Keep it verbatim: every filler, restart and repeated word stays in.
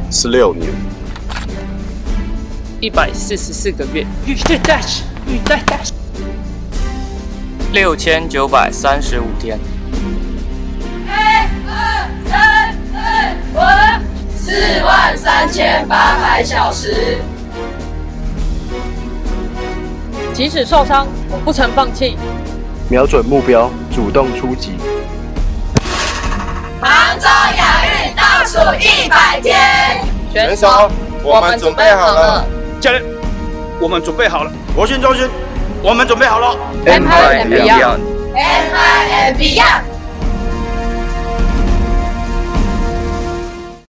十六年， 一百四十四个月。预带 dash， 预带 dash。六千九百三十五天。 一二三四五，四万三千八百小时。 即使受伤，我不曾放弃。 瞄准目标，主动出击。 杭州亚运倒数一百天， 选手，我们准备好了。 家人，我们准备好了。国训中心，我们准备好了。 Empire and Beyond。 Empire and Beyond。